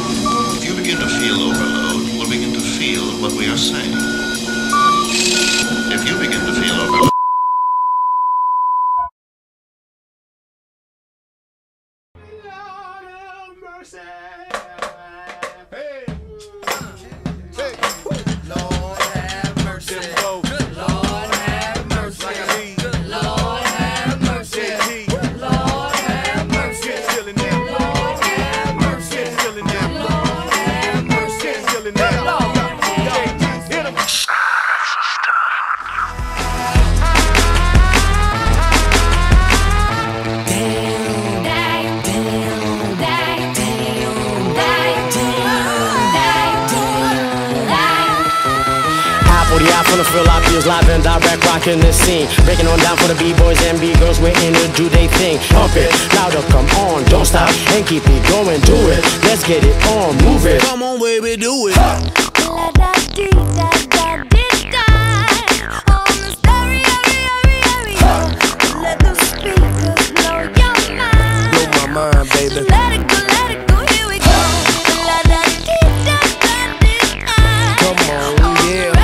If you begin to feel overload, you will begin to feel what we are saying. If you begin to feel overload, Finna feel like feels live and direct, rocking the scene. Breaking on down for the B-boys and B-girls, we're in to do they thing. Pump it, louder, come on, don't stop, and keep it going, do it. Let's get it on, move it. Come on, baby, do it. Let the speakers blow your mind. Blow my mind, baby. Let it go, here we go. Come on, yeah.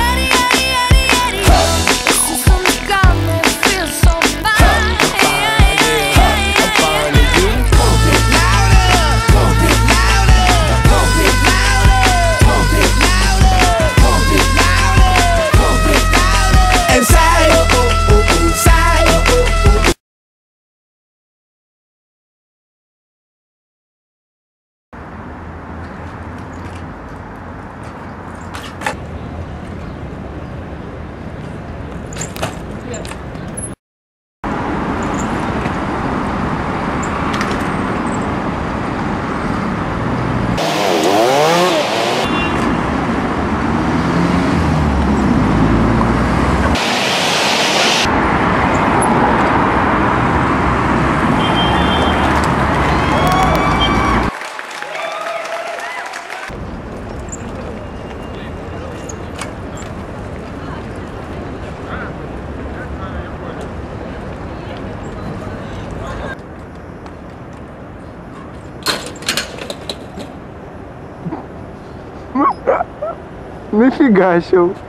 Нифига себе.